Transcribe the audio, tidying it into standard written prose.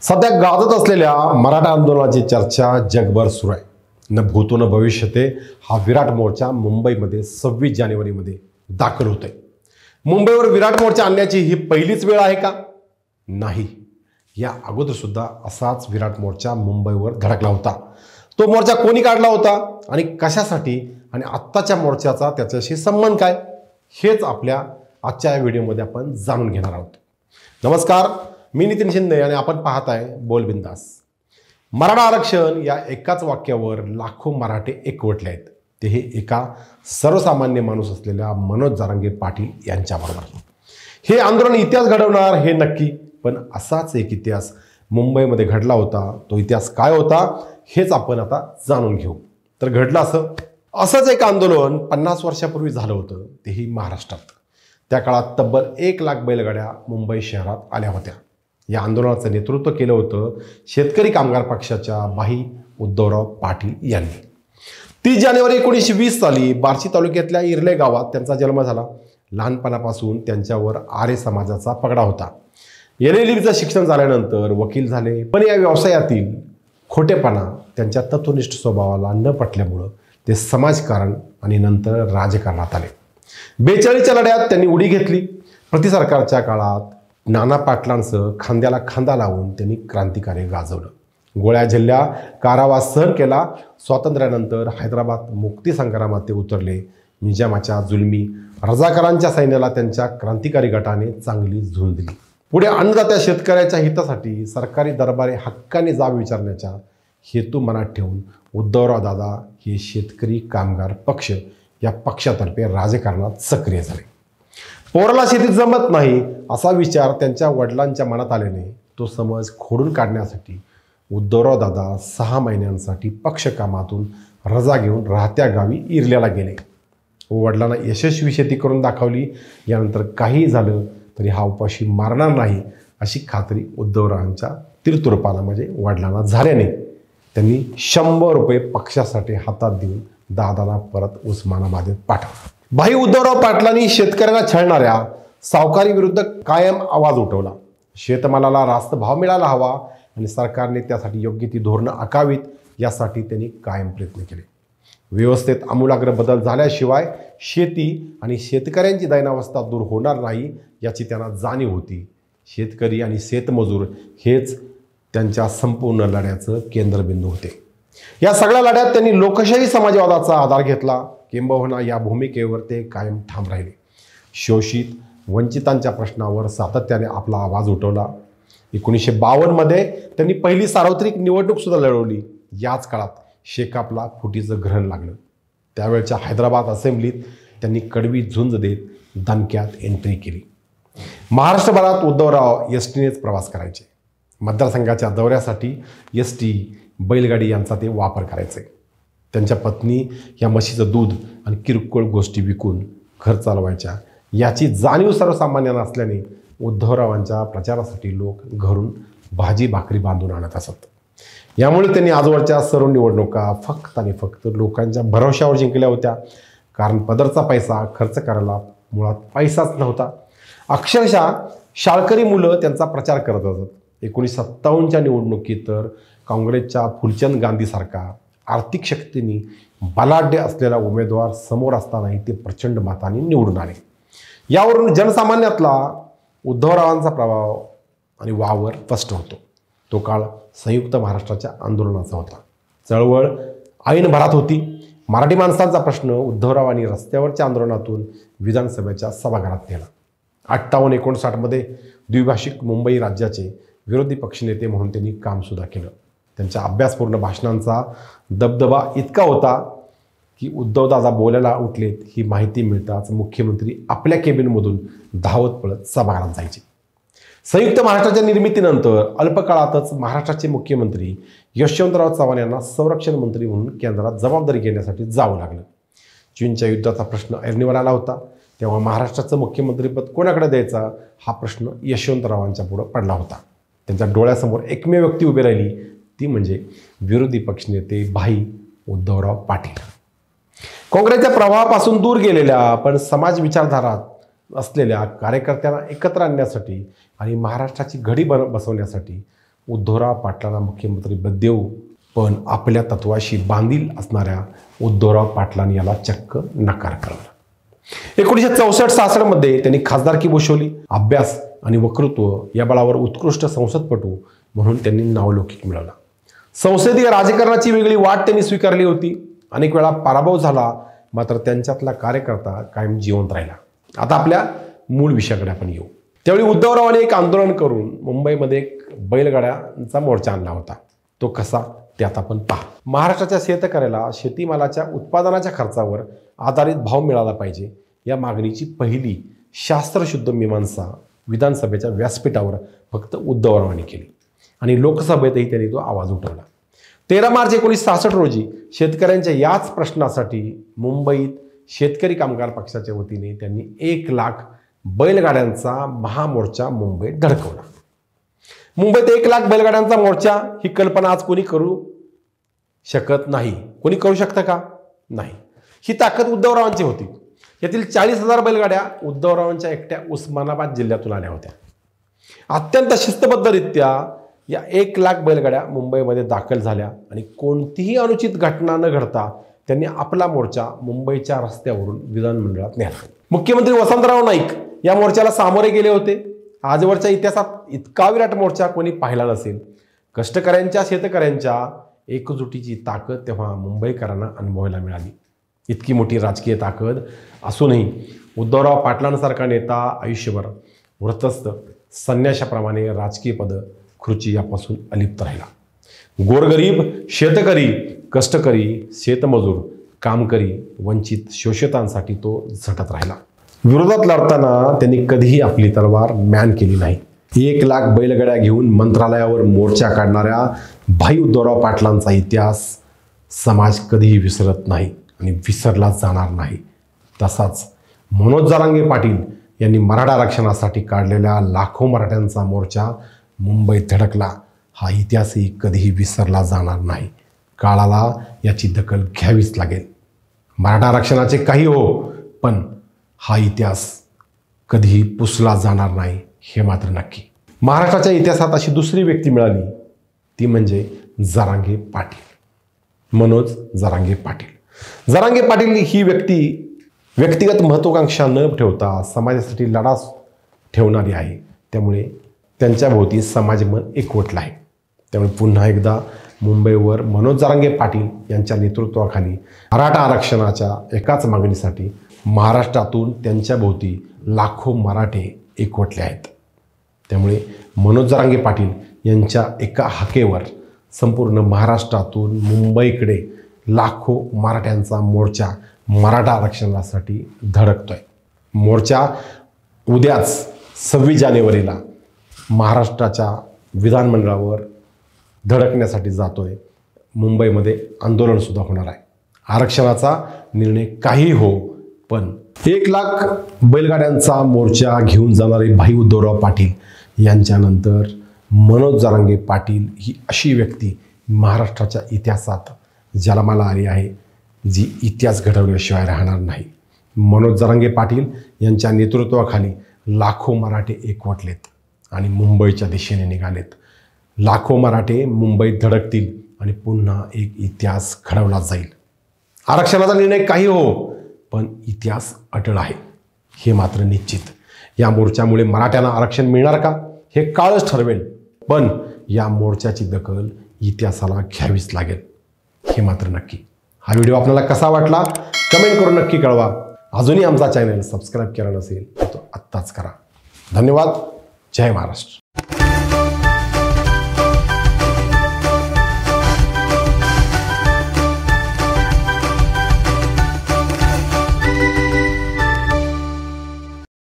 सध्या गाजत असलेल्या मराठा आंदोलनाची चर्चा जगभर सुरू आहे। न भूतो न भविष्यते हा विराट मोर्चा मुंबईमध्ये 26 जानेवारीमध्ये दाखल होतोय। मुंबईवर विराट मोर्चा आणण्याची ही पहिलीच वेळ आहे का? नाही, या अगोदर सुद्धा असाच विराट मोर्चा मुंबईवर धडकला होता। तो मोर्चा कोणी काढला होता आणि कशासाठी, आणि आत्ताच्या मोर्चाचा त्याच्याशी संबंध काय, हेच आपल्या आजच्या व्हिडिओमध्ये आपण जाणून घेणार आहोत। नमस्कार, मी नितीन शिंदे आणि आपण पाहत आहे बोल बिंदास। मराठा आरक्षण या एकाच वाक्यावर लाखो मराठे एकवटले आहेत, तेही एका सर्वसामान्य माणूस असलेल्या मनोज जरांगे पाटील यांच्याबरोबर। हे आंदोलन इतिहास घडवणार हे नक्की, पण असाच एक इतिहास मुंबईमध्ये घडला होता। तो इतिहास काय होता हेच आपण आता जाणून घेऊ। तर घडलं असंच एक आंदोलन 50 वर्षापूर्वी झालं होतं, तेही महाराष्ट्रात। त्या काळात तब्बल 1 लाख बैलगाड्या मुंबई शहरात आल्या होत्या। या आंदोलनाचं नेतृत्व केलं होतं शेतकरी कामगार पक्षाच्या भाई उद्धवराव पाटील यांनी। 30 जानेवारी 1920 साली बार्शी तालुक्यातल्या इर्ले गावात त्यांचा जन्म झाला। लहानपणापासून त्यांच्यावर आर्य समाजाचा पगडा होता। LLBचं शिक्षण झाल्यानंतर वकील झाले, पण या व्यवसायातील खोटेपणा त्यांच्या तत्वनिष्ठ स्वभावाला न पटल्यामुळं ते समाजकारण आणि नंतर राजकारणात आले। 42च्या लढ्यात त्यांनी उडी घेतली। प्रतिसरकारच्या काळात नाना पाटलांसह खांद्याला खांदा लावून त्यांनी क्रांतिकार्य गाजवलं। गोळ्या झेलल्या, कारावास सहन केला। स्वातंत्र्यानंतर हैदराबाद मुक्ती संग्रामात ते उतरले। निजामाच्या जुलमी रजाकारांच्या सैन्याला त्यांच्या क्रांतिकारी गटाने चांगली झुंज दिली। पुढे अन्नदात्या शेतकऱ्याच्या हितासाठी सरकारी दरबारी हक्काने जाब विचारण्याचा हेतू मनात ठेवून उद्धवराव दादा हे शेतकरी कामगार पक्ष या पक्षातर्फे राजकारणात सक्रिय झाले। पोराला शेतीत जमत नाही असा विचार त्यांच्या वडिलांच्या मनात आल्याने तो समज खोडून काढण्यासाठी उद्धवराव दादा 6 महिन्यांसाठी पक्ष कामातून रजा घेऊन राहत्या गावी इर्ल्याला गेले। वडिलांना यशस्वी शेती करून दाखवली। यानंतर काही झालं तरी हा उपाशी मारणार नाही अशी खात्री उद्धवरावांच्या तीर्थरूपाला म्हणजे वडिलांना झाल्याने त्यांनी 100 रुपये पक्षासाठी हातात देऊन दादाला परत उस्मानाबादेत पाठवलं। भाई उद्धवराव पाटलांनी शेतकऱ्यांना छळणाऱ्या सावकारी विरुद्ध कायम आवाज उठवला। शेतमालाला रास्त भाव मिळाला हवा आणि सरकारने त्यासाठी योग्य ती धोरणं आखावीत यासाठी त्यांनी कायम प्रयत्न केले। व्यवस्थेत आमूलाग्र बदल झाल्याशिवाय शेती आणि शेतकऱ्यांची दैनावस्था दूर होणार नाही याची त्यांना जाणीव होती। शेतकरी आणि शेतमजूर हेच त्यांच्या संपूर्ण लढ्याचं केंद्रबिंदू होते। या सगळ्या लढ्यात त्यांनी लोकशाही समाजवादाचा आधार घेतला, किंबहुना या भूमिकेवर ते कायम ठाम राहिले। शोषित वंचितांच्या प्रश्नावर सातत्याने आपला आवाज उठवला। 1952 मध्ये त्यांनी पहिली सार्वत्रिक निवडणूक सुद्धा लढवली। याच काळात शेकापला फुटीचं ग्रहण लागलं। त्यावेळच्या हैदराबाद असेंब्लीत त्यांनी कडवी झुंज देत दणक्यात एंट्री केली। महाराष्ट्रभरात उद्धवराव एसटीनेच प्रवास करायचे। मतदारसंघाच्या दौऱ्यासाठी एसटी, बैलगाडी यांचा ते वापर करायचे। त्यांच्या पत्नी या म्हशीचं दूध आणि किरकोळ गोष्टी विकून घर चालवायच्या याची जाणीव सर्वसामान्यांना असल्याने उद्धवरावांच्या प्रचारासाठी लोक घरून भाजी भाकरी बांधून आणत असत। यामुळे त्यांनी आजवरच्या सर्व निवडणुका फक्त आणि फक्त लोकांच्या भरवशावर जिंकल्या होत्या, कारण पदरचा पैसा खर्च करायला मुळात पैसाच नव्हता। अक्षरशः शाळकरी मुलं त्यांचा प्रचार करत असत। 1957च्या निवडणुकीत तर काँग्रेसच्या फुलचंद गांधीसारखा आर्थिक शक्तीने बलाढ्य असलेला उमेदवार समोर असतानाही ते प्रचंड मताने निवडून आले। यावरून जनसामान्यातला उद्धवरावांचा प्रभाव आणि वावर स्पष्ट होतो। तो काळ संयुक्त महाराष्ट्राच्या आंदोलनाचा होता। चळवळ ऐन भरात होती। मराठी माणसांचा प्रश्न उद्धवरावांनी रस्त्यावरच्या आंदोलनातून विधानसभेच्या सभागृहात नेला। 58-59 मध्ये द्विभाषिक मुंबई राज्याचे विरोधी पक्षनेते म्हणून त्यांनी कामसुद्धा केलं। त्यांच्या अभ्यासपूर्ण भाषणांचा दबदबा इतका होता की उद्धवदादा बोलायला उठलेत ही माहिती मिळताच मुख्यमंत्री आपल्या केबिनमधून धावत पळत सभागृहात जायचे। संयुक्त महाराष्ट्राच्या निर्मितीनंतर अल्पकाळातच महाराष्ट्राचे मुख्यमंत्री यशवंतराव चव्हाण यांना संरक्षण मंत्री म्हणून केंद्रात जबाबदारी घेण्यासाठी जावं लागलं। चीनच्या युद्धाचा प्रश्न ऐरणीवर आला होता, तेव्हा महाराष्ट्राचं मुख्यमंत्रीपद कोणाकडे द्यायचा हा प्रश्न यशवंतरावांच्या पुढे पडला होता। त्यांच्या डोळ्यासमोर एकमेव व्यक्ती उभी राहिली, ती म्हणजे विरोधी पक्षनेते भाई उद्धवराव पाटील। काँग्रेसच्या प्रवाहापासून दूर गेलेल्या पण समाज विचारधारात असलेल्या कार्यकर्त्यांना एकत्र आणण्यासाठी आणि महाराष्ट्राची घडी बसवण्यासाठी उद्धवराव पाटलांना मुख्यमंत्री पद देऊ, पण आपल्या तत्वाशी बांधील असणाऱ्या उद्धवराव पाटलांनी याला चक्क नकार कळवला. 1964-66 मध्ये त्यांनी खासदारकी भूषवली. अभ्यास आणि वक्तृत्व या बळावर उत्कृष्ट संसदपटू म्हणून त्यांनी नावलौकिक मिळवला. संसदीय राजकारणाची वेगळी वाट त्यांनी स्वीकारली होती. अनेक वेळा पराभव झाला, मात्र त्यांच्यातला कार्यकर्ता कायम जिवंत राहिला. आता आपल्या मूळ विषयाकडे आपण येऊ. त्यावेळी उद्धवरावांनी एक आंदोलन करून मुंबईमध्ये एक बैलगाड्यांचा मोर्चा आणला होता. तो कसा ते आता आपण पहा. महाराष्ट्राच्या शेतकऱ्याला शेतीमालाच्या उत्पादनाच्या खर्चावर आधारित भाव मिळाला पाहिजे या मागणीची पहिली शास्त्रशुद्ध मीमांसा विधानसभेच्या व्यासपीठावर फक्त उद्धवरावांनी केली आणि लोकसभेतही त्यांनी तो आवाज उठवला. 13 मार्च 1966 रोजी शेतकऱ्यांच्या याच प्रश्नासाठी मुंबईत शेतकरी कामगार पक्षाच्या वतीने त्यांनी 1 लाख बैलगाड्यांचा महामोर्चा मुंबईत धडकवला. मुंबईत 1 लाख बैलगाड्यांचा मोर्चा ही कल्पना आज कोणी करू शकत नाही. कोणी करू शकतं का? नाही. ही ताकद उद्धवरावांची होती. यातील 40,000 बैलगाड्या उद्धवरावांच्या एकट्या उस्मानाबाद जिल्ह्यातून आल्या होत्या. अत्यंत शिस्तबद्धरित्या या 1 लाख बैलगाड्या मुंबईमध्ये दाखल झाल्या आणि कोणतीही अनुचित घटना न घडता त्यांनी आपला मोर्चा मुंबईच्या रस्त्यावरून विधानमंडळात नेला. मुख्यमंत्री वसंतराव नाईक या मोर्चाला सामोरे गेले होते. आजवरच्या इतिहासात इतका विराट मोर्चा कोणी पाहिला नसेल. कष्टकऱ्यांच्या शेतकऱ्यांच्या एकजुटीची ताकद तेव्हा मुंबईकरांना अनुभवायला मिळाली. इतकी मोठी राजकीय ताकद असूनही उद्धवराव पाटलांसारखा नेता आयुष्यभर व्रतस्थ संन्याशाप्रमाणे राजकीय पद खुर्ची यापासून अलिप्त राहिला. गोरगरीब, शेतकरी, कष्टकरी, शेतमजूर, कामकरी, वंचित, शोषितांसाठी तो झटत राहिला. विरोधात लढताना त्यांनी कधीही आपली तलवार म्यान केली नाही. 1 लाख बैलगाड्या घेऊन मंत्रालयावर मोर्चा काढणाऱ्या भाई उद्धवराव पाटलांचा इतिहास समाज कधीही विसरत नाही आणि विसरला जाणार नाही. तसाच मनोज जरांगे पाटील यांनी मराठा आरक्षणासाठी काढलेल्या लाखो मराठ्यांचा मोर्चा मुंबईत धडकला हा इतिहासही कधीही विसरला जाणार नाही. काळाला याची दखल घ्यावीच लागेल. मराठा आरक्षणाचे काही हो, पण हा इतिहास कधीही पुसला जाणार नाही हे मात्र नक्की. महाराष्ट्राच्या इतिहासात अशी दुसरी व्यक्ती मिळाली ती म्हणजे जरांगे पाटील, मनोज जरांगे पाटील. जरांगे पाटील ही व्यक्तिगत महत्त्वाकांक्षा न ठेवता समाजासाठी लढा ठेवणारी आहे. त्यामुळे त्यांच्या भोवती समाजमन एकवटलं आहे. त्यामुळे पुन्हा एकदा मुंबईवर मनोज जरांगे पाटील यांच्या नेतृत्वाखाली मराठा आरक्षणाच्या एकाच मागणीसाठी महाराष्ट्रातून त्यांच्या भोवती लाखो मराठे एकवटले आहेत. त्यामुळे मनोज जरांगे पाटील यांच्या एका हाकेवर संपूर्ण महाराष्ट्रातून मुंबईकडे लाखो मराठ्यांचा मोर्चा मराठा आरक्षणासाठी धडकतोय. मोर्चा उद्याच 26 जानेवारीला महाराष्ट्राच्या विधानमंडळावर धडकण्यासाठी जातोय. मुंबईमध्ये आंदोलनसुद्धा होणार आहे. आरक्षणाचा निर्णय काही हो, पण 1 लाख बैलगाड्यांचा मोर्चा घेऊन जाणारे भाई उद्धवराव पाटील यांच्यानंतर मनोज जरांगे पाटील ही अशी व्यक्ती महाराष्ट्राच्या इतिहासात जन्माला आली आहे जी इतिहास घडवल्याशिवाय राहणार नाही. मनोज जरांगे पाटील यांच्या नेतृत्वाखाली लाखो मराठे एकवटलेत आणि मुंबईच्या दिशेने निघालेत. लाखो मराठे मुंबईत धडकतील आणि पुन्हा एक इतिहास घडवला जाईल. आरक्षणाचा निर्णय काही हो, पण इतिहास अटळ आहे हे मात्र निश्चित. या मोर्चामुळे मराठ्यांना आरक्षण मिळणार का हे काळच ठरवेल, पण या मोर्चाची दखल इतिहासाला घ्यावीच लागेल हे मात्र नक्की. हा व्हिडिओ आपल्याला कसा वाटला कमेंट करून नक्की कळवा. अजूनही आमचा चॅनल सबस्क्राईब केला नसेल तर तो आत्ताच करा. धन्यवाद. जय महाराष्ट्र.